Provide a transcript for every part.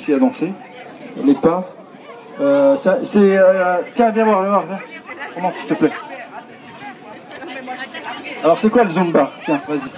aussi à danser. Les pas. Tiens, viens voir, viens. Comment, s'il te plaît. Alors, c'est quoi le Zumba? Tiens, vas-y.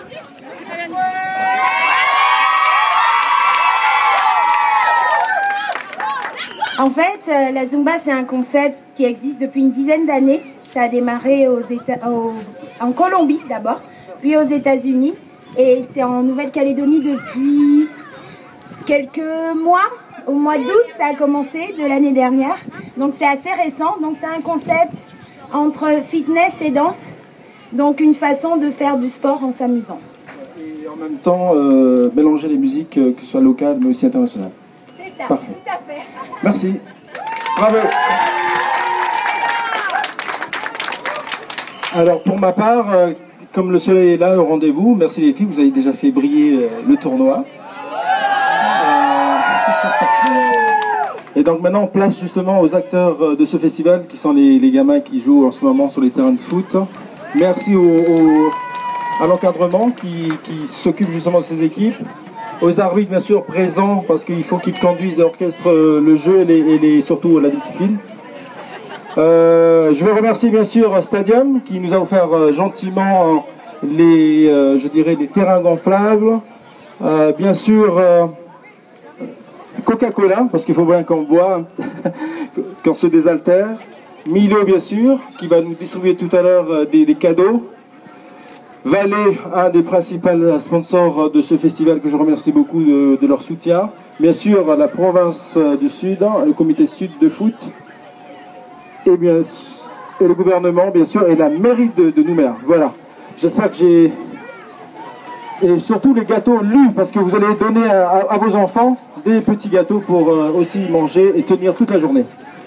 En fait, la Zumba, c'est un concept qui existe depuis une dizaine d'années. Ça a démarré en Colombie d'abord, puis aux États-Unis. Et c'est en Nouvelle-Calédonie depuis quelques mois. Au mois d'août, ça a commencé de l'année dernière. Donc c'est assez récent. Donc c'est un concept entre fitness et danse. Donc une façon de faire du sport en s'amusant. Et en même temps, mélanger les musiques, que ce soit locales mais aussi internationales. C'est ça, parfait. Tout à fait. Merci. Bravo. Alors pour ma part, comme le soleil est là au rendez-vous, merci les filles, vous avez déjà fait briller le tournoi. Et donc maintenant on place justement aux acteurs de ce festival qui sont les gamins qui jouent en ce moment sur les terrains de foot. Merci à l'encadrement qui s'occupe justement de ces équipes. Aux arbitres bien sûr présents parce qu'il faut qu'ils conduisent et orchestrent le jeu et surtout la discipline. Je veux remercier bien sûr Stadium qui nous a offert gentiment je dirais des terrains gonflables. Bien sûr Coca-Cola parce qu'il faut bien qu'on boit qu'on se désaltère. Milo bien sûr qui va nous distribuer tout à l'heure des cadeaux. Valais, un des principaux sponsors de ce festival que je remercie beaucoup de leur soutien. Bien sûr la province du Sud, le comité Sud de foot. Et le gouvernement, bien sûr, et la mairie de Nouméa. Voilà. J'espère que j'ai... Et surtout les gâteaux lus, parce que vous allez donner à vos enfants des petits gâteaux pour aussi manger et tenir toute la journée.